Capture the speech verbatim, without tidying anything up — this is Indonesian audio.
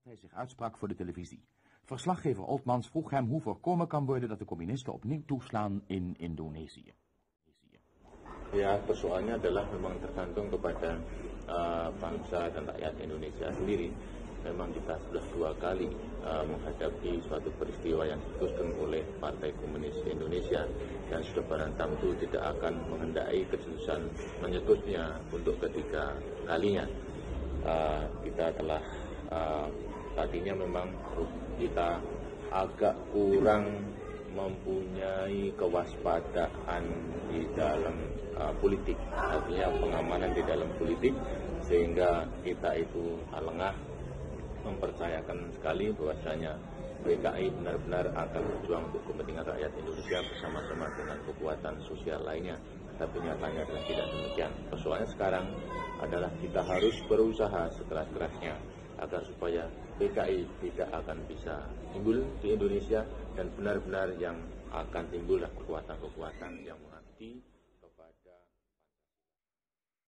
hij zich uitsprak voor de televisie. Verslaggever Oltmans vroeg hem hoe voorkomen kan worden dat de communisten opnieuw toeslaan in Indonesië. Ya, persoalannya adalah memang tergantung kepada uh, bangsa dan rakyat Indonesia sendiri. Memang kita sudah dua kali uh, menghadapi suatu peristiwa yang diputuskan oleh Partai Komunis Indonesia dan sudah barang tentu tidak akan mengendai keputusan menyetusnya untuk ketiga kalinya. Uh, kita telah uh, tadinya memang kita agak kurang mempunyai kewaspadaan di dalam uh, politik, artinya pengamanan di dalam politik, sehingga kita itu lengah mempercayakan sekali bahwasanya P K I benar-benar akan berjuang untuk kepentingan rakyat Indonesia bersama-sama dengan kekuatan sosial lainnya. Tapi nyatanya adalah tidak demikian. Persoalannya sekarang adalah kita harus berusaha sekeras-kerasnya agar supaya P K I tidak akan bisa timbul di Indonesia dan benar-benar yang akan timbullah kekuatan-kekuatan yang mengabdi